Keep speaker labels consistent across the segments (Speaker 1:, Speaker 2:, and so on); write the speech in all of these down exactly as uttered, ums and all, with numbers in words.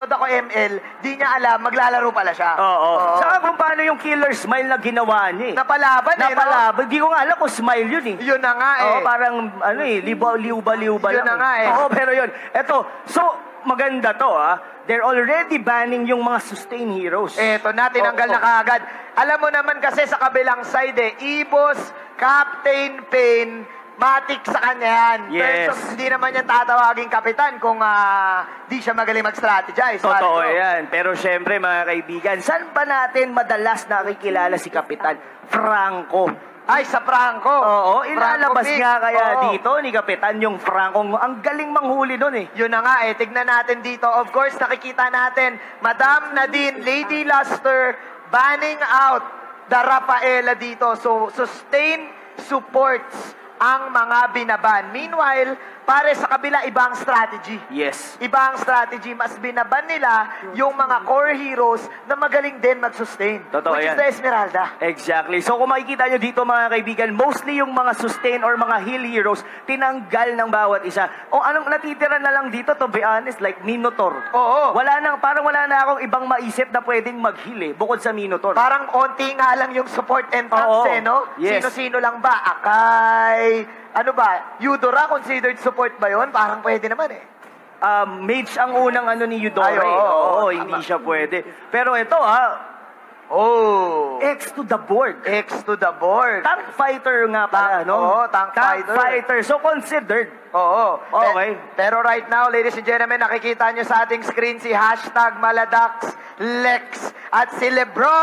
Speaker 1: ako M L, di niya alam, maglalaro pala siya.
Speaker 2: Oo. Oh,
Speaker 1: oh.
Speaker 2: oh. Saka kung paano yung killer smile na ginawa niya eh.
Speaker 1: Napalaban eh,
Speaker 2: Napalaban. No? Di ko nga alam kung smile yun eh.
Speaker 1: Yun na nga eh.
Speaker 2: Oo, parang ano eh, liba-liuba lang.
Speaker 1: Yun na nga eh.
Speaker 2: Oo, pero yun. Eto, so, maganda to ah. They're already banning yung mga sustain heroes.
Speaker 1: Eto na, tinanggal oh, oh. na kaagad. Alam mo naman kasi sa kabilang side eh, Ibos, Captain Pain, matik sa kanya yan.
Speaker 2: Yes.
Speaker 1: Versus, hindi naman yan tatawaging kapitan kung uh, di siya magaling mag-strategize.
Speaker 2: Totoo yan. Pero syempre mga kaibigan, saan ba natin madalas nakikilala si Kapitan? Franco.
Speaker 1: Ay, sa Franco.
Speaker 2: Oo, ilalabas
Speaker 1: Franco
Speaker 2: nga kaya
Speaker 1: Oo.
Speaker 2: dito ni Kapitan yung Franco. Ang galing manghuli doon eh.
Speaker 1: Yun na nga eh. Tignan natin dito. Of course, nakikita natin, Madam Nadine, Lady Lustre, banning out the Rafaela dito. So, sustain supports ang mga binaban. Meanwhile, pare sa kabila, ibang strategy.
Speaker 2: Yes.
Speaker 1: Ibang strategy. Mas binaban nila yung mga core heroes na magaling din mag-sustain.
Speaker 2: Totoo
Speaker 1: which
Speaker 2: yan.
Speaker 1: is the Esmeralda.
Speaker 2: Exactly. So kung makikita nyo dito mga kaibigan, mostly yung mga sustain or mga heal heroes, tinanggal ng bawat isa. O anong natitira na lang dito, to be honest, like Minotaur.
Speaker 1: Oo.
Speaker 2: Wala nang, parang wala na akong ibang maisip na pwedeng mag-heal eh, bukod sa Minotaur.
Speaker 1: Parang onti nga lang yung support entrance eh, no?
Speaker 2: Yes.
Speaker 1: Sino-sino lang ba? Akai, ano ba? Eudora, considered support ba yun? Parang pwede naman eh.
Speaker 2: Um, mage ang unang ano ni Eudora.
Speaker 1: Ay, oo,
Speaker 2: oo, oo,
Speaker 1: oo,
Speaker 2: hindi
Speaker 1: tama.
Speaker 2: siya pwede. Pero ito ha,
Speaker 1: oh.
Speaker 2: X to the board.
Speaker 1: X to the board.
Speaker 2: Tank fighter nga pala,
Speaker 1: Tank,
Speaker 2: no?
Speaker 1: oo, tank fighter.
Speaker 2: fighter. So considered.
Speaker 1: Oo.
Speaker 2: Okay.
Speaker 1: Pe- pero right now, ladies and gentlemen, nakikita nyo sa ating screen si hashtag Maladax Lex at si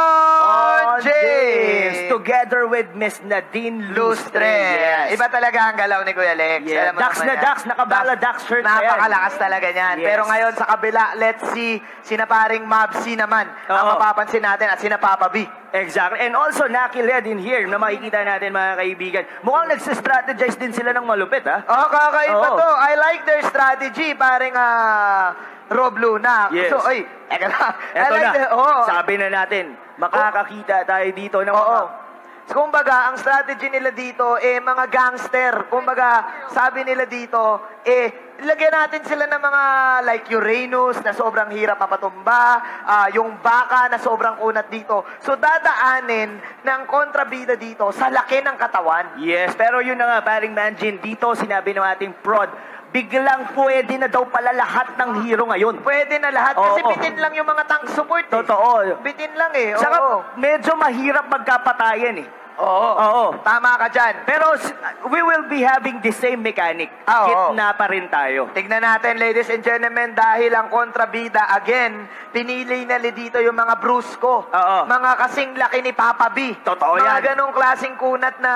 Speaker 1: Lebron James.
Speaker 2: James. Together with Miss Nadine Lustre.
Speaker 1: Lustre.
Speaker 2: Yes.
Speaker 1: Iba talaga ang galaw ni Kuya Lex.
Speaker 2: Yeah.
Speaker 1: Alam mo
Speaker 2: Dax
Speaker 1: naman
Speaker 2: na
Speaker 1: yan.
Speaker 2: Dax, nakabala Dax shirt na yan.
Speaker 1: Napakalakas talaga niyan.
Speaker 2: Yes.
Speaker 1: Pero ngayon sa kabila, let's see, sinaparing Mabsi naman
Speaker 2: Oo.
Speaker 1: ang mapapansin natin at sina Papa B.
Speaker 2: Exactly. And also, Naki Led in here na makikita natin mga kaibigan. Mukhang nagsistrategize din sila ng malupit, ha?
Speaker 1: Oh, kakaiba
Speaker 2: Oo.
Speaker 1: to. I like their strategy. Parang uh, Rob Luna.
Speaker 2: Yes.
Speaker 1: So, oy, eka na.
Speaker 2: Eto
Speaker 1: I like
Speaker 2: na,
Speaker 1: the, oh.
Speaker 2: sabi na natin, makakakita tayo dito ng
Speaker 1: Oo.
Speaker 2: mga...
Speaker 1: So, kumbaga, ang strategy nila dito, eh, mga gangster. Kumbaga, sabi nila dito, eh, ilagyan natin sila ng mga like Uranus na sobrang hirap mapatumba, uh, yung baka na sobrang kunat dito. So, dadaanin ng kontrabida dito sa laki ng katawan.
Speaker 2: Yes, pero yun na nga, paring Manjin, dito sinabi ng ating prod, biglang pwede na daw pala lahat ng hero ngayon.
Speaker 1: Pwede na lahat. Kasi
Speaker 2: Oo.
Speaker 1: bitin lang yung mga tank support. Eh.
Speaker 2: Totoo.
Speaker 1: Bitin lang eh.
Speaker 2: Saka
Speaker 1: Oo.
Speaker 2: medyo mahirap magkapatayan eh.
Speaker 1: Oo.
Speaker 2: Oo.
Speaker 1: Tama ka dyan.
Speaker 2: Pero we will be having the same mechanic.
Speaker 1: Ah, oo.
Speaker 2: Kitna pa rin tayo.
Speaker 1: Tignan natin, ladies and gentlemen, dahil ang kontrabida, again, pinili na dito yung mga brusko.
Speaker 2: Oo.
Speaker 1: Mga kasing laki ni Papa B.
Speaker 2: Totoo
Speaker 1: mga
Speaker 2: yan.
Speaker 1: Mga ganong klaseng kunat na,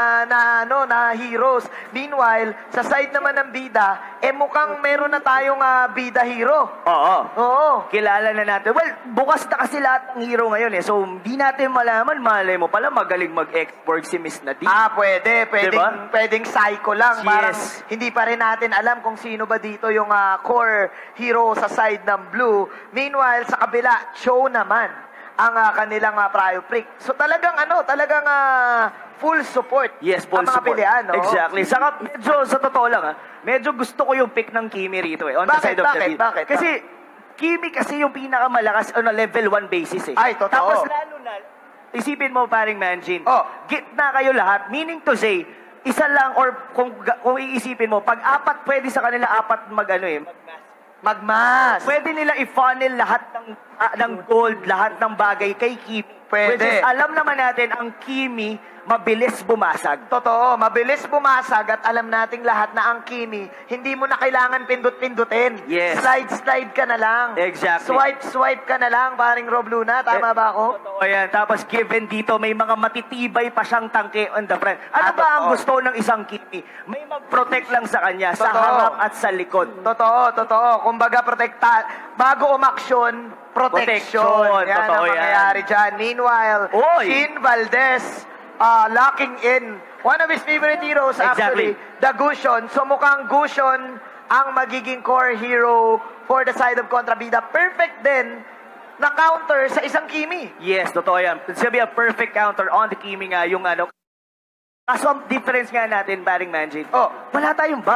Speaker 1: na, ano, na heroes. Meanwhile, sa side naman ng bida, eh mukhang meron na tayong uh, bida hero.
Speaker 2: Oo.
Speaker 1: Oo.
Speaker 2: Kilala na natin. Well, bukas na kasi lahat ng hero ngayon eh. So, hindi natin malaman, malay mo pala magaling mag-export si Miss Nadine.
Speaker 1: Ah, pwede. Pwedeng,
Speaker 2: Diba?
Speaker 1: pwedeng psycho lang.
Speaker 2: Yes.
Speaker 1: Parang hindi pa rin natin alam kung sino ba dito yung uh, core hero sa side ng blue. Meanwhile, sa kabila, show naman ang uh, kanilang uh, prio prick. So talagang ano, talagang uh, full support.
Speaker 2: Yes, full
Speaker 1: ang mga
Speaker 2: support.
Speaker 1: pilihan, no?
Speaker 2: Exactly. Saka medyo, sa totoo lang ha, medyo gusto ko yung pick ng Kimi rito eh. On
Speaker 1: Bakit?
Speaker 2: the side of
Speaker 1: Bakit?
Speaker 2: the field.
Speaker 1: Bakit?
Speaker 2: Kasi, Kimi kasi yung pinakamalakas on a level one basis eh.
Speaker 1: Ay, totoo.
Speaker 2: Tapos lalo na, isipin mo paring Manjin,
Speaker 1: Oh.
Speaker 2: gitna kayo lahat, meaning to say, isa lang or kung, kung iisipin mo, pag apat pwede sa kanila, apat mag ano eh, mag-mass.
Speaker 1: Magmas.
Speaker 2: Pwede nila i-funnel lahat ng, ah, ng gold, lahat ng bagay kay Kimi.
Speaker 1: Pwede.
Speaker 2: Which is, alam naman natin, ang Kimi, mabilis bumasag.
Speaker 1: Totoo, mabilis bumasag at alam nating lahat na ang Kimi, hindi mo na kailangan pindut-pindutin.
Speaker 2: Yes.
Speaker 1: Slide-slide ka na lang.
Speaker 2: Exactly.
Speaker 1: Swipe-swipe ka na lang, paring Rob Luna. Tama
Speaker 2: Eh,
Speaker 1: ba ako?
Speaker 2: Totoo yan. Tapos given dito, may mga matitibay pa siyang tangke on the front. Ano
Speaker 1: Ah,
Speaker 2: ba ang
Speaker 1: totoo.
Speaker 2: gusto ng isang Kimi? May mag-protect lang sa kanya, sa
Speaker 1: Totoo.
Speaker 2: harap at sa likod.
Speaker 1: Totoo, totoo. Kumbaga, protekta, bago umaksyon, protection.
Speaker 2: Protection.
Speaker 1: Yan
Speaker 2: Totoo
Speaker 1: ang
Speaker 2: yan.
Speaker 1: mangyayari dyan. Meanwhile,
Speaker 2: Oy.
Speaker 1: Shin Valdez, uh, locking in one of his favorite heroes,
Speaker 2: Exactly.
Speaker 1: actually, the Gushon. So mukhang Gushon ang magiging core hero for the side of kontrabida. Perfect din na counter sa isang Kimi.
Speaker 2: Yes, totoo yan. It's gonna be a perfect counter on the Kimi nga, yung ano. Kaso ang difference nga natin, paring Manjin,
Speaker 1: Oh.
Speaker 2: wala tayong buff.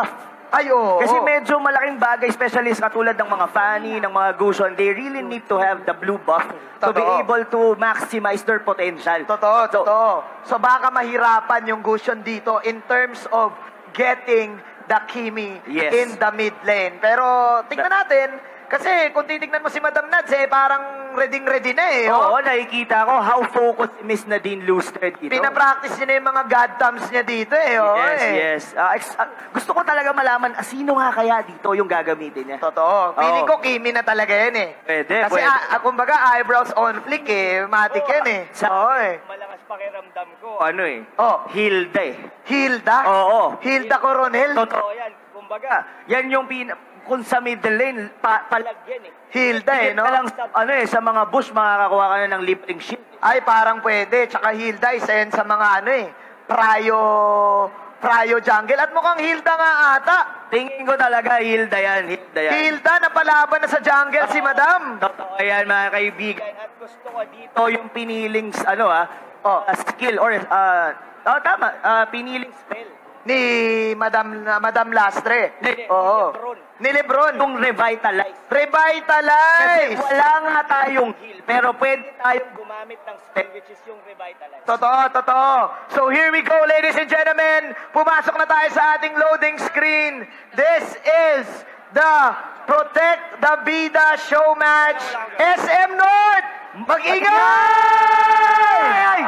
Speaker 1: Ay, oo.
Speaker 2: Kasi medyo malaking bagay, especially sa katulad ng mga Fanny, ng mga Gushon, they really need to have the blue buff to be
Speaker 1: Totoo.
Speaker 2: able to maximize their potential.
Speaker 1: Totoo,
Speaker 2: So,
Speaker 1: totoo. So baka mahirapan yung Gushon dito in terms of getting the Kimi
Speaker 2: Yes.
Speaker 1: in the mid lane. Pero tingnan natin, kasi kung titignan mo si Madam Nads, eh, parang ready-ready na eh. oh.
Speaker 2: Oo, nakikita ko how focused Miss Nadine Lustre dito.
Speaker 1: Pinapractice niya na yung mga god thumbs niya dito eh. Oh,
Speaker 2: Yes,
Speaker 1: eh.
Speaker 2: yes. Ah, ex- ah, gusto ko talaga malaman, ah, sino nga kaya dito yung gagamitin niya?
Speaker 1: Totoo. Feeling
Speaker 2: Oo.
Speaker 1: ko Kimi na talaga yan eh.
Speaker 2: Pwede,
Speaker 1: Kasi
Speaker 2: pwede.
Speaker 1: ah, ah, kumbaga eyebrows on flick eh. Matic
Speaker 2: Oo,
Speaker 1: yan eh.
Speaker 2: sa-
Speaker 1: Oo eh.
Speaker 2: Malakas pakiramdam ko, ano eh,
Speaker 1: Oh.
Speaker 2: Hilda eh.
Speaker 1: Hilda?
Speaker 2: Oo.
Speaker 1: Hilda Coronel?
Speaker 2: Totoo yan. Kumbaga, yan yung pin... Kung sa middle lane, pa, palagyan eh.
Speaker 1: Hilda eh,
Speaker 2: Higit
Speaker 1: no?
Speaker 2: ka lang sa, ano eh, sa mga bush, makakakuha ka na ng libreng shield.
Speaker 1: Ay, parang pwede. Tsaka Hilda, isa yan sa mga ano eh, prayo, prayo jungle. At mukhang Hilda nga ata.
Speaker 2: Tingin ko talaga, Hilda yan, Hilda yan.
Speaker 1: Hilda, napalaban na sa jungle si Madam.
Speaker 2: Totoo yan, mga kaibigan. At gusto ko dito yung piniling, ano ah,
Speaker 1: Oh.
Speaker 2: uh, skill or, uh, oh, tama, uh, piniling spell.
Speaker 1: Ni Madam na Madam Lastre.
Speaker 2: Ni- ni
Speaker 1: Oo.
Speaker 2: Lebron.
Speaker 1: Ni Lebron.
Speaker 2: Yung revitalize. Kasi
Speaker 1: Revitalize!
Speaker 2: wala nga tayong heal, pero pwede tayong gumamit ng spell, which is yung revitalize.
Speaker 1: Totoo, totoo. So here we go, ladies and gentlemen. Pumasok na tayo sa ating loading screen. This is the Protect the Bida show match. S M North! Mag-ingay!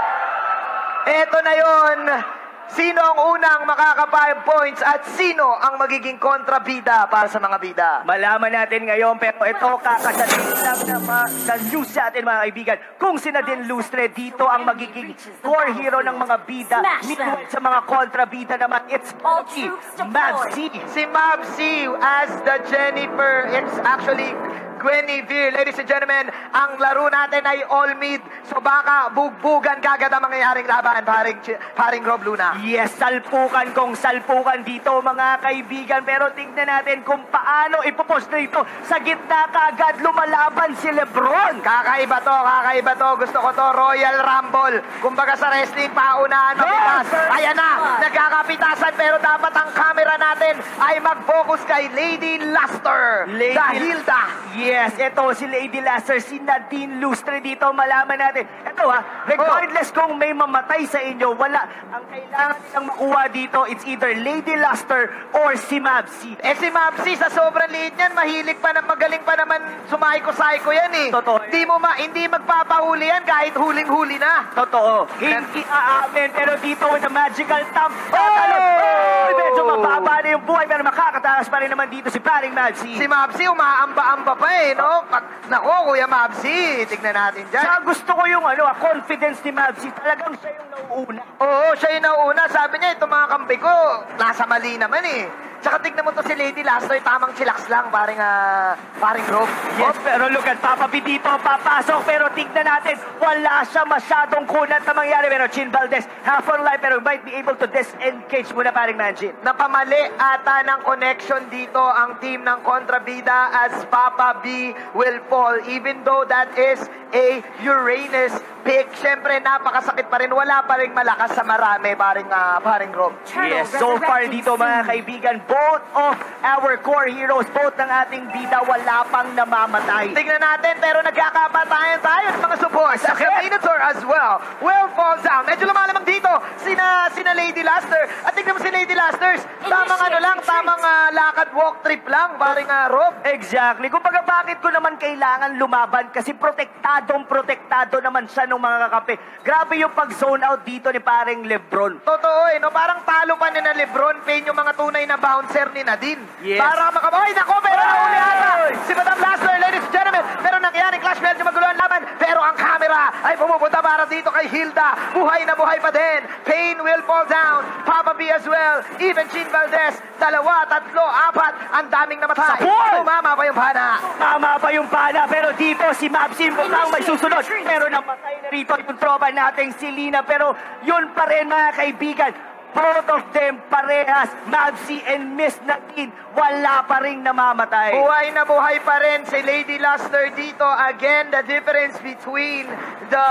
Speaker 1: Eto na yon. Sino ang unang makaka five points at sino ang magiging kontrabida para sa mga bida?
Speaker 2: Malaman natin ngayon, pero ito kakasatin lang na ma- sa news sa atin, mga kaibigan. Kung si Nadine Lustre, dito ang magiging core hero ng mga bida. Meanwhile, sa mga kontrabida naman, it's Monkey, Mavsi.
Speaker 1: Si Mavsi as the Jennifer. It's actually Guinevere. Ladies and gentlemen, ang laro natin ay all mid. So baka bugbugan kagad ang mangyayaring laban, paring, paring Rob Luna.
Speaker 2: Yes, salpukan kung salpukan dito, mga kaibigan. Pero tignan natin kung paano ipopost na ito. Sa gitna kagad, lumalaban si Lebron.
Speaker 1: Kakaiba to, kakaiba to. Gusto ko to, Royal Rumble. Kumbaga sa wrestling, paunahan, mapitas. Ayan na, nagkakapitasan. Pero dapat ang camera natin ay mag-focus kay Lady Lustre.
Speaker 2: Lady-
Speaker 1: The Hilda.
Speaker 2: Yes, ito si Lady Lasser, si Nadine Lustre dito, malaman natin. Ito ha, regardless kung may mamatay sa inyo, wala. Ang kailangan nilang makuha dito, it's either Lady Lustre or si Mavsi.
Speaker 1: Eh si Mavsi, sa sobrang liit niyan, mahilig pa na, magaling pa naman sumaiko-saiko yan eh.
Speaker 2: Totoo.
Speaker 1: Hindi mo ma, hindi magpapahuli yan kahit huling-huli na.
Speaker 2: Totoo, hindi aamin, pero dito with the magical thumb, tatalon.
Speaker 1: Oh!
Speaker 2: Oh! Medyo mababa na yung buhay, pero makakatakas pa rin naman dito si paring Mavsi.
Speaker 1: Si Mavsi, umaamba-amba pa eh, no? Pag, nako, Kuya Mavsi, tignan natin dyan.
Speaker 2: Saka gusto ko yung ano, ah, confidence ni Mavsi, talagang siya yung nauuna.
Speaker 1: Oo, siya yung nauna. Sabi niya, itong mga kampi ko, nasa mali naman eh. Tsaka tignan mo to si Lady Lastre, tamang chillax lang, paring, ah, paring rope.
Speaker 2: Yes, pero look at Papa B dito, papasok, pero tignan natin, wala siya masyadong kunat na mangyari. Pero Chin Valdez, half on life, pero might be able to disengage muna paring Manjin.
Speaker 1: Napamali ata ng connection dito ang team ng kontrabida as Papa B will fall. Even though that is a Uranus pick, syempre napakasakit pa rin. Wala pa rin malakas sa marami, paring, uh, paring rope.
Speaker 2: Yes, so far dito mga kaibigan, both of our core heroes, both ng ating bida, wala pang namamatay.
Speaker 1: Tignan natin, pero nagkakapatayan tayo ng mga supports. Sa Minotaur as well. Will falls down. Medyo lumalamang dito. Sina, sina Lady Lastre. At tignan mo si Lady Lasters. Tamang ano lang, tamang uh, lakad walk trip lang. Paring uh, rope.
Speaker 2: Exactly. Kumbaga, bakit ko naman kailangan lumaban? Kasi protektadong protektado naman siya ng mga kakampi. Grabe yung pag-zone out dito ni paring Lebron.
Speaker 1: Totoo eh, no? Parang talo pa ni na Lebron Payne yung mga tunay na bouncer ni Nadine.
Speaker 2: Yes.
Speaker 1: Para makabahay. Nako, pero
Speaker 2: Oy!
Speaker 1: nauli ata. Si Madam Lastre, ladies and gentlemen. Pero nangyari, Clash medyo magulo ang laban. Pero ang camera ay pumupunta para dito kay Hilda. Buhay na buhay pa din. Payne will fall down. Papa B as well. Even Chin Valdez. Dalawa, tatlo, apat. Ang daming namatay.
Speaker 2: Sapol!
Speaker 1: Tumama pa yung pana.
Speaker 2: Tama pa yung pala, pero dito si Mavsi mukhang may susunod. Pero namatay na rito yung tropa nating si Lina. Pero yun pa rin mga kaibigan, both of them parehas, Mavsi and Miss Nadine, wala pa rin namamatay.
Speaker 1: Buhay na buhay pa rin si Lady Lustre dito. Again, the difference between the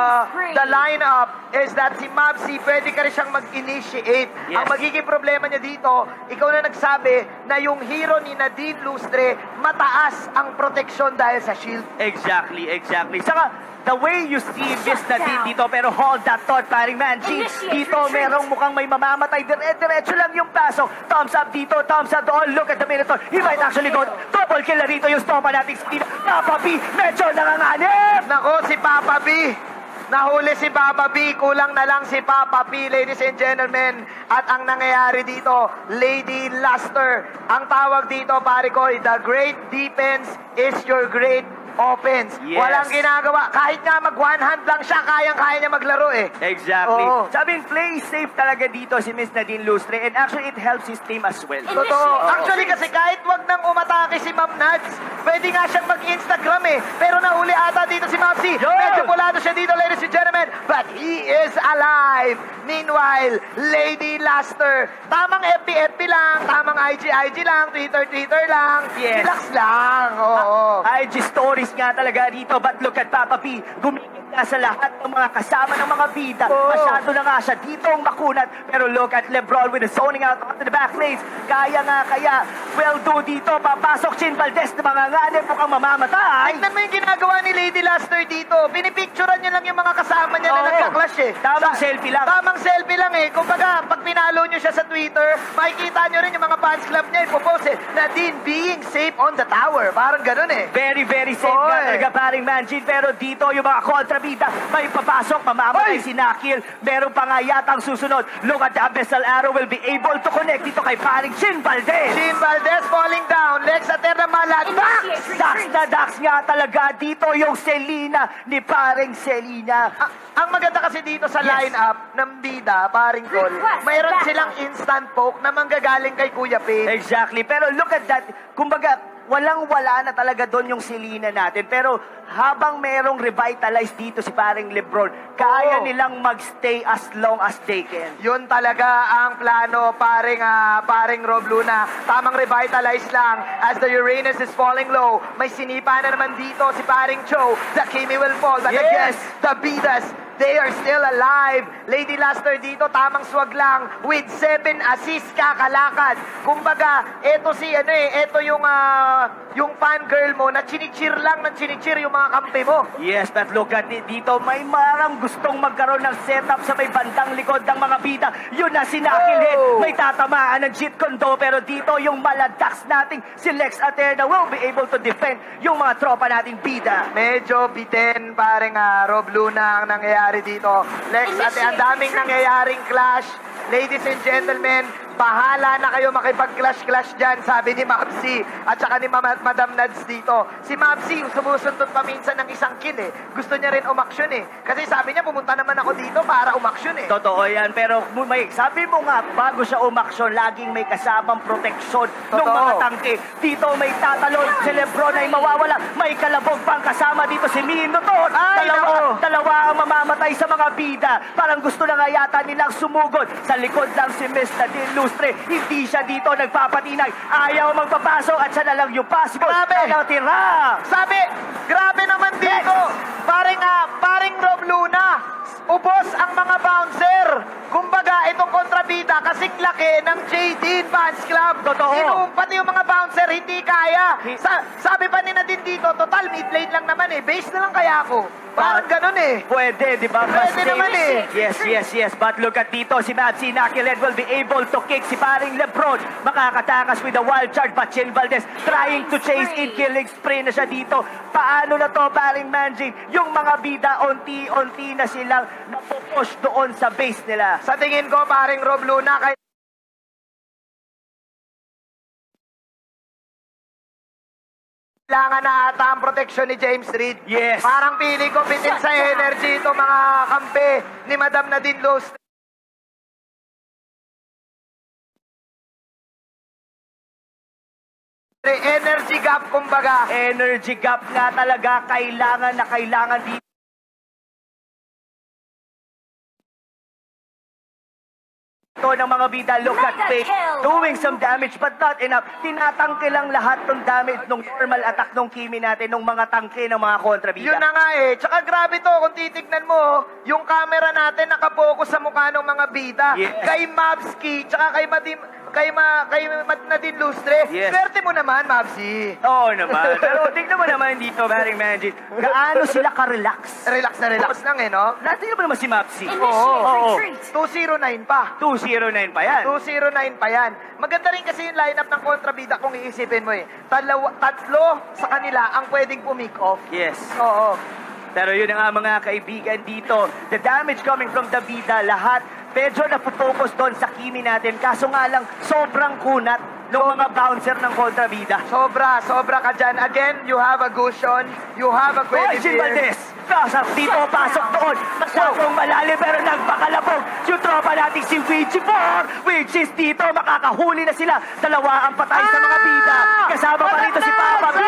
Speaker 1: the lineup is that si Mavsi, pwede ka rin siyang mag-initiate.
Speaker 2: Yes.
Speaker 1: Ang magiging problema niya dito, ikaw na nagsabi na yung hero ni Nadine Lustre, mataas ang proteksyon dahil sa shield.
Speaker 2: Exactly, exactly. Saka, the way you see Miss Nadine dito, pero hold that thought, paring Manji. Dito, merong mukhang may mamamatay. Dire-diretso lang yung pasok. Thumbs up dito, thumbs up doon. Look at the Minotaur. He might actually go. Double kill na rito yung stopa nating speed. Papa B, medyo nanganganib.
Speaker 1: Nako, si Papa B. Nahuli si Papa B. Kulang na lang si Papa B, ladies and gentlemen. At ang nangyayari dito, Lady Lustre. Ang tawag dito, pare ko, the great defense is your great offense.
Speaker 2: Yes.
Speaker 1: Walang ginagawa. Kahit nga mag one hand lang siya, kayang-kaya niya maglaro eh.
Speaker 2: Exactly.
Speaker 1: Oo.
Speaker 2: Sabihin, play safe talaga dito si Miss Nadine Lustre, and actually it helps his team as well.
Speaker 1: Totoo. Actually kasi kahit wag nang umatake si Ma'am Nads, pwede nga siyang mag-Instagram eh. Pero nahuli ata dito si Mavsi.
Speaker 2: Yo!
Speaker 1: Medyo pulado siya dito, ladies and gentlemen. But he is alive. Meanwhile, Lady Lustre, tamang F B F B lang, tamang I G I G lang, Twitter Twitter lang.
Speaker 2: Yes.
Speaker 1: Relax lang. Oo.
Speaker 2: I G stories nga talaga dito, but look at Papa P. Gumigit na sa lahat ng mga kasama ng mga bida.
Speaker 1: Oo.
Speaker 2: Masyado na nga siya dito ang makunat. Pero look at Lebron with the zoning out onto the back lanes. Kaya nga kaya. Well do dito. Papasok Chin Valdez na mga nganib mukhang mamamatay.
Speaker 1: Tignan mo yung ginagawa ni Lady Lustre dito. Pinipicturean niya lang yung mga kasama niya na
Speaker 2: Oo.
Speaker 1: nagka-clash eh.
Speaker 2: Tamang selfie lang.
Speaker 1: Tamang selfie lang eh. Kumbaga, pag pinalo niyo siya sa Twitter, makikita niyo rin yung mga fans club niya ipopost eh. Nadine being safe on the tower. Parang ganun eh.
Speaker 2: Very, very safe
Speaker 1: Oy.
Speaker 2: nga talaga paring Manjin. Pero dito yung mga kontrabida, may papasok, mamamatay
Speaker 1: Oy.
Speaker 2: si Nakil. Meron pa nga yatang susunod. Look at the Abyssal Arrow will be able to connect dito kay paring Chin Valdez.
Speaker 1: Jean Valdez falling down. Lex Aterna Malat.
Speaker 2: Dax! Dax na Dax nga talaga. Dito yung Selena ni paring Selena.
Speaker 1: Ah, ang maganda kasi dito sa
Speaker 2: Yes.
Speaker 1: lineup ng bida, paring Col, mayroon silang instant poke na manggagaling kay Kuya Pin.
Speaker 2: Exactly. Pero look at that. Kumbaga, walang-wala na talaga doon yung Selena natin. Pero habang merong revitalize dito si paring Lebron, kaya
Speaker 1: Oo.
Speaker 2: nilang magstay as long as they can.
Speaker 1: Yun talaga ang plano, paring, ah, paring Rob Luna. Tamang revitalize lang as the Uranus is falling low. May sinipa na naman dito si paring Joe. The Kimi will fall. But
Speaker 2: Yes.
Speaker 1: again, the Bidas, they are still alive. Lady Lustre dito, tamang swag lang with seven assists kakalakad. Kumbaga, eto si, ano eh, eto yung, ah, yung fangirl mo na chinichir lang ng chinichir yung mga kampi mo.
Speaker 2: Yes, but look at it dito. May marang gustong magkaroon ng setup sa may bandang likod ng mga bida. Yun na sinakilid.
Speaker 1: Oh.
Speaker 2: May tatamaan ng Jeet Kondo. Pero dito yung maladax nating si Lex Aterna will be able to defend yung mga tropa nating bida.
Speaker 1: Medyo biten, parang ah, Rob Luna ang nangyayari dito. Lex, at ang daming nangyayaring clash. Ladies and gentlemen, bahala na kayo makipag-clash-clash dyan, sabi ni Mavsi at saka ni Mama, Madam Nads dito. Si Mavsi, sumusunod pa minsan ng isang kill eh. Gusto niya rin umaksyon eh. Kasi sabi niya, pumunta naman ako dito para umaksyon eh.
Speaker 2: Totoo yan, pero may, sabi mo nga, bago siya umaksyon, laging may kasamang proteksyon ng
Speaker 1: Totoo.
Speaker 2: mga tangke. Dito may tatalon, si Lebron ay mawawala. May kalabog pang kasama dito si Minotaur.
Speaker 1: Ay,
Speaker 2: Dalawa,
Speaker 1: nako.
Speaker 2: dalawa ang mamamatay sa mga bida. Parang gusto na nga yata nilang sumugod. Sa likod lang si Miss Nadine Lustre. Hindi siya dito nagpapatinag. Ayaw magpapasok at siya na lang yung possible.
Speaker 1: Grabe.
Speaker 2: Ang tira.
Speaker 1: Sabi, grabe naman dito. Paring, ah, paring Rob Luna, ubos ang mga bouncer. Kumbaga, itong kontrabida kasing laki ng J D Fans Club.
Speaker 2: Totoo.
Speaker 1: Inumpat yung mga bouncer, hindi kaya.
Speaker 2: Hi-
Speaker 1: Sa, sabi pa ni Nadine dito, total mid lane lang naman eh. Base na lang kaya ako. Parang ganun eh.
Speaker 2: Pwede, di ba?
Speaker 1: Pwede
Speaker 2: Mas
Speaker 1: naman
Speaker 2: safe.
Speaker 1: eh.
Speaker 2: Yes, yes, yes. But look at dito, si Mavsi Nakiled will be able to kick si paring Lebron. Makakatakas with a wild charge, but Chin Valdez trying to chase in, killing spree na siya dito. Paano na to, paring Manjin? Yung mga bida, onti-onti na silang napupush doon sa base nila.
Speaker 1: Sa tingin ko, paring Rob Luna, kay kailangan na ata ang proteksyon ni James Reed.
Speaker 2: Yes.
Speaker 1: Parang pili ko bitin sa energy ito mga kampe ni Madam Nadine Lustre. Energy gap, kumbaga.
Speaker 2: Energy gap nga talaga, kailangan na kailangan dito.
Speaker 1: Energy,
Speaker 2: dito ng mga bida. Look at Faith doing some damage but not enough. Tinatangke lang lahat ng damage ng normal attack ng Kimi natin, ng mga tangke ng mga kontrabida.
Speaker 1: Yun na nga eh. Tsaka grabe to, kung titignan mo, yung camera natin nakapokus sa mukha ng mga bida.
Speaker 2: Yes.
Speaker 1: Kay Mavski, tsaka kay Madim, kay, ma, kay Nadine Lustre.
Speaker 2: Yes.
Speaker 1: Swerte mo naman, Mavsi.
Speaker 2: Oo naman. Pero tignan mo naman dito, Maring Manjit. Gaano sila ka-relax.
Speaker 1: Relax na relax lang eh, no?
Speaker 2: Natin mo naman si Mapsi.
Speaker 1: Oo.
Speaker 2: Oo.
Speaker 1: two oh nine pa.
Speaker 2: two oh nine pa yan.
Speaker 1: two oh nine pa yan. Maganda rin kasi yung lineup ng kontrabida kung iisipin mo eh. Talawa, tatlo sa kanila ang pwedeng pumik off.
Speaker 2: Yes.
Speaker 1: Oo.
Speaker 2: Pero yun na nga mga kaibigan dito. The damage coming from the bida, lahat medyo napopokus doon sa Kimi natin. Kaso nga lang, sobrang kunat ng mga bouncer ng kontrabida.
Speaker 1: Sobra, sobra ka dyan. Again, you have a Gushon, you have a
Speaker 2: Hoy, Jim
Speaker 1: Quedivir.
Speaker 2: Valdez! Kasap dito, pasok doon. Masyadong malalim pero nagpakalabog. Yung tropa natin si Ouija four, which is dito, makakahuli na sila. Dalawa ang patay sa mga bida. Kasama pa rito si Papa B.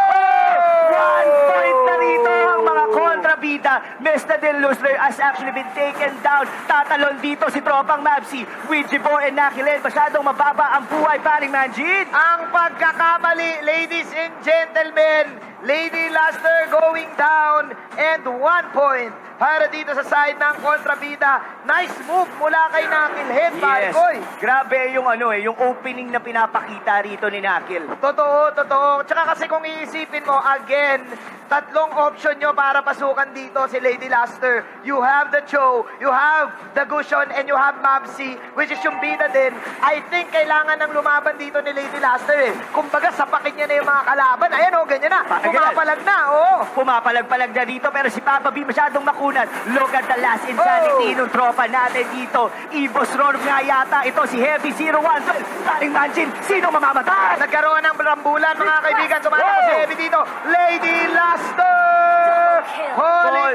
Speaker 2: One point na rito ang mga kontrabida. Miss Nadine Lustre has actually been taken down. Tatalon dito si tropang Mavsi. Ouija four and Nakilin. Masyadong mababa ang buhay, paring Manjit.
Speaker 1: Ang pagkakamali, ladies and gentlemen, Lady Luster going down and one point para dito sa side ng kontrabida. Nice move mula kay Nakil. Head
Speaker 2: Yes.
Speaker 1: Koy.
Speaker 2: Grabe yung ano eh, yung opening na pinapakita rito ni Nakil.
Speaker 1: Totoo, totoo. Tsaka kasi kung iisipin mo, again, tatlong option nyo para pasukan dito si Lady Luster. You have the Cho, you have the Gushon, and you have Mavsi, which is yung bida din. I think kailangan ng lumaban dito ni Lady Luster eh. Kumbaga, sapakin niya na yung mga kalaban. Ayan o, ganyan na. Pumapalag na, oo.
Speaker 2: Pumapalag-palag na dito pero si Papa B masyadong makunat. Look at the last insanity
Speaker 1: Oh.
Speaker 2: ng tropa natin dito. Evos Ron nga yata. Ito si Heavy zero one. Paring Manjin, sino mamamatay?
Speaker 1: Nagkaroon ng rambulan, mga kaibigan. Sumata
Speaker 2: Wow.
Speaker 1: ko si Heavy dito. Lady Luster! Falling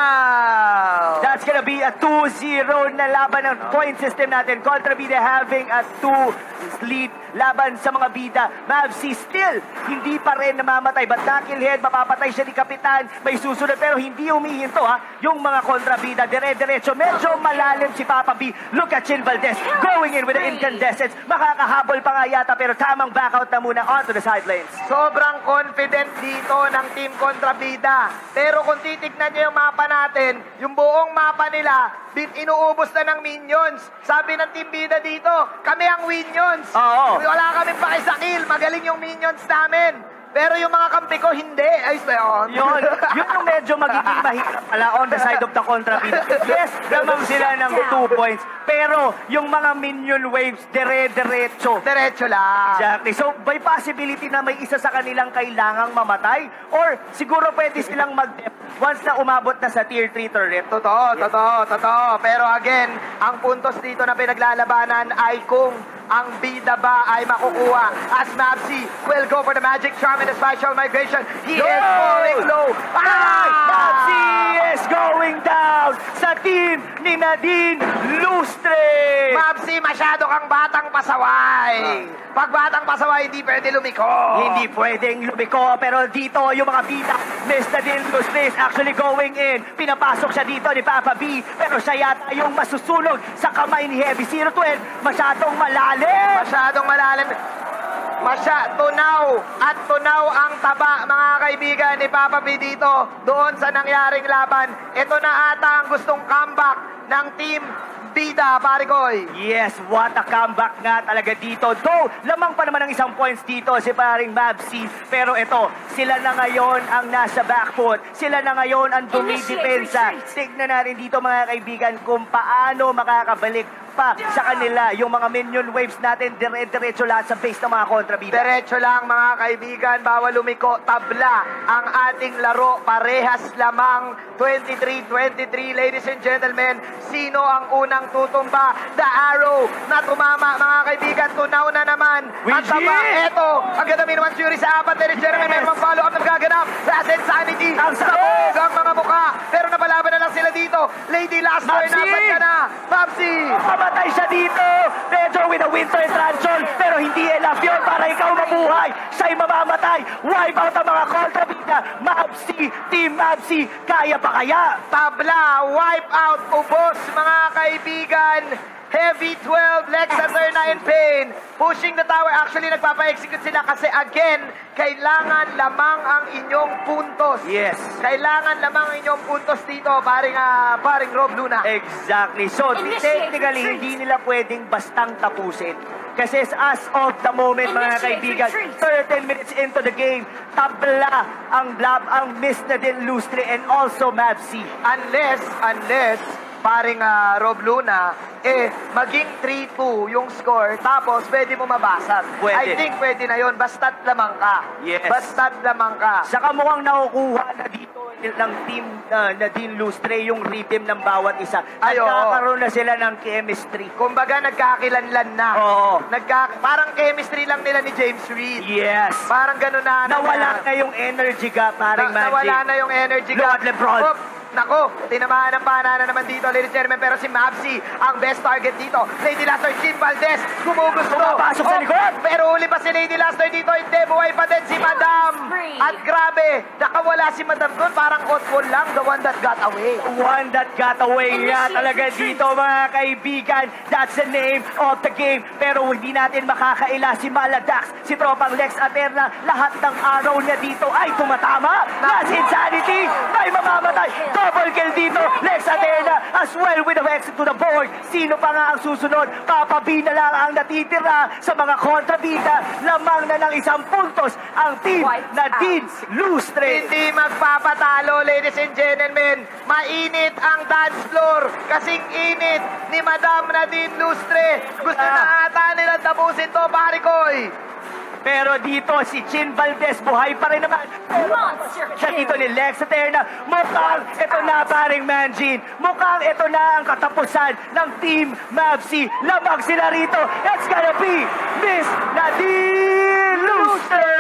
Speaker 1: down!
Speaker 2: That's gonna be a two zero na laban ng point system natin. Kontrabida having a two lead laban sa mga bida. Mavsi still hindi pa rin namamatay. But Nakilhead, mapapatay siya ni Kapitan. May susunod pero hindi humihinto ha. Yung mga kontrabida, dire-diretso. Medyo malalim si Papa B. Look at Chin Valdez going in with the incandescence. Makakahabol pa nga yata pero tamang backout na muna onto the sidelines.
Speaker 1: Sobrang confident dito ng Team Kontrabida. Pero kung titignan nyo yung mapa natin, yung buong mapa nila, bin inuubos na ng minions. Sabi ng Team Bida dito, kami ang minions.
Speaker 2: Oo.
Speaker 1: Wala kaming pakisakil. Magaling yung minions namin. Pero yung mga kampi ko, hindi. Ay, yun.
Speaker 2: Yun, yun yung medyo magiging mahirap pala on the side of the kontrabida. Yes, lamang sila ng two points. Pero yung mga minion waves, dire-diretso.
Speaker 1: Diretso lang.
Speaker 2: Exactly. So, by possibility na may isa sa kanilang kailangang mamatay or siguro pwede silang mag-dep once na umabot na sa tier three turret.
Speaker 1: Totoo, totoo, totoo. Pero again, ang puntos dito na pinaglalabanan ay kung ang bida ba ay makukuha. As Mavsi will go for the magic charm and the spatial migration. He
Speaker 2: Yo!
Speaker 1: is falling low.
Speaker 2: Ah! Mavsi is going down sa team ni Nadine Lustre.
Speaker 1: Mavsi, masyado kang batang pasaway. Pag batang pasaway, hindi pwede lumiko.
Speaker 2: Hindi pwedeng lumiko, pero dito yung mga bida, Miss Nadine Lustre is actually going in. Pinapasok siya dito ni Papa B, pero siya yata yung masusunog sa kamay ni Heavy zero twelve. Masyadong malalim.
Speaker 1: Masyadong malalim. Masya, tunaw at tunaw ang taba, mga kaibigan ni Papa B dito doon sa nangyaring laban. Ito na ata ang gustong comeback ng Team Bida, pare koy.
Speaker 2: Yes, what a comeback nga talaga dito. Though, lamang pa naman ng isang points dito si paring Mavsi. Pero ito, sila na ngayon ang nasa backfoot. Sila na ngayon ang dumidepensa. Tignan natin dito mga kaibigan kung paano makakabalik pa sa kanila yung mga minion waves natin. Dire-diretso lahat sa base ng mga kontrabida.
Speaker 1: Diretso lang mga kaibigan, bawal lumiko, tabla ang ating laro. Parehas lamang twenty-three twenty-three, ladies and gentlemen. Sino ang unang tutumba? The arrow na tumama, mga kaibigan. Tunaw na naman ang taba. Eto, ang ganda minuman Fury sa apat. Dennis Jeremy, may mga follow-up na gaganap. Last Insanity,
Speaker 2: Ang sakit!
Speaker 1: sabog ang mga mukha. Pero napalaban na lang sila dito. Lady Luster,
Speaker 2: Mavsi!
Speaker 1: nasan ka na? Mavsi!
Speaker 2: Mamatay siya dito. Medyo with a winter transition. Pero hindi enough yun para ikaw mabuhay. Siya'y mamamatay. Wipe out ang mga kontrabida. Mavsi, Team Mavsi. Kaya pa kaya?
Speaker 1: Tabla, wipe out, ubos, mga kaibigan. Heavy twelve, Lex Aterna in pain. Pushing the tower. Actually, nagpapa-execute sila kasi again, kailangan lamang ang inyong puntos.
Speaker 2: Yes.
Speaker 1: Kailangan lamang ang inyong puntos dito, paring, uh, paring Rob Luna.
Speaker 2: Exactly. So, technically, hindi nila pwedeng bastang tapusin. Kasi as of the moment, mga kaibigan, thirteen minutes into the game, tabla ang Blab, ang Miss Nadine Lustre, and also Mavsi.
Speaker 1: Unless, unless, paring uh, Rob Luna, eh, maging three two yung score, tapos pwede mo mabasag.
Speaker 2: Pwede.
Speaker 1: I think pwede na yun, basta't lamang ka.
Speaker 2: Yes.
Speaker 1: Basta't lamang ka.
Speaker 2: Saka mukhang nakukuha na dito ng team uh, Nadine Lustre yung rhythm ng bawat isa.
Speaker 1: Ay, oo.
Speaker 2: Nagkakaroon na sila ng chemistry.
Speaker 1: Kumbaga, nagkakilanlan na.
Speaker 2: Oo.
Speaker 1: Nagka, parang chemistry lang nila ni James Reid.
Speaker 2: Yes.
Speaker 1: Parang gano'n na.
Speaker 2: Nawala na yung energy gap, paring
Speaker 1: na,
Speaker 2: Magic.
Speaker 1: Nawala na yung energy
Speaker 2: Look
Speaker 1: gap.
Speaker 2: at LeBron.
Speaker 1: Oh, nako, tinamaan ng panana naman dito, ladies and gentlemen, pero si Mavsi ang best target dito. Lady Luster, Jim Valdez, gumugusto.
Speaker 2: Pumapasok sa likod.
Speaker 1: Pero uli pa si Lady Luster dito, hindi, buhay pa din si Madam. At grabe, nakawala si Madam doon, parang oddball lang, the one that got away.
Speaker 2: One that got away nga talaga dito, mga kaibigan. That's the name of the game. Pero hindi natin makakaila si Maladax, si Tropang Lex Aterna. Lahat ng araw niya dito ay tumatama. That's insanity. May mamamatay. Double kill dito. Lex Aterna as well with the exit to the board. Sino pa nga ang susunod? Papabi na lang ang natitira sa mga kontrabida. Lamang na ng isang puntos ang team Nadine Lustre.
Speaker 1: Hindi magpapatalo, ladies and gentlemen. Mainit ang dance floor. Kasing init ni Madam Nadine Lustre. Gusto na ata nila tapusin to, pare koy.
Speaker 2: Pero dito, si Chin Valdez, buhay pa rin naman. Pero siya dito ni Lex Aterna, mukhang ito na, paring Manjin. Mukhang ito na ang katapusan ng Team Mavsi. Lamang sila rito. It's gonna be Miss Nadine Lustre!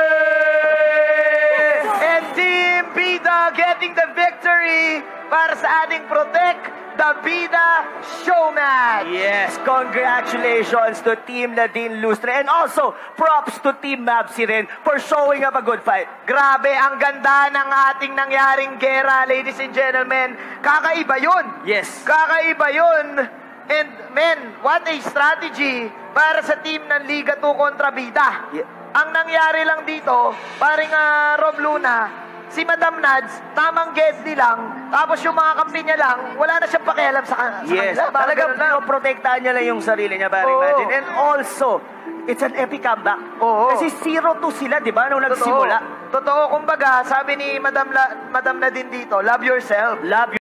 Speaker 1: And Team Bida getting the victory para sa ating Protect the Bida Showmatch.
Speaker 2: Yes, congratulations to Team Nadine Lustre and also props to Team Mavsi rin for showing up a good fight.
Speaker 1: Grabe, ang ganda ng ating nangyaring gera, ladies and gentlemen. Kakaiba yun.
Speaker 2: Yes.
Speaker 1: Kakaiba yun. And men, what a strategy para sa team ng Liga two kontrabida.
Speaker 2: Yeah.
Speaker 1: Ang nangyari lang dito, paring uh, Rob Luna, si Madam Nads, tamang Gedli lang, tapos yung mga kampi niya lang, wala na siyang pakialam sa, sa
Speaker 2: Yes,
Speaker 1: kanila.
Speaker 2: talagang
Speaker 1: Parang ganun
Speaker 2: protektahan niya lang yung sarili niya, paring
Speaker 1: Oo.
Speaker 2: Imagine. And also, it's an epic comeback.
Speaker 1: Oo.
Speaker 2: Kasi zero two sila, di ba, nung
Speaker 1: Totoo.
Speaker 2: nagsimula.
Speaker 1: Totoo, kumbaga, sabi ni Madam, La, Madam Nadine dito, love yourself.
Speaker 2: Love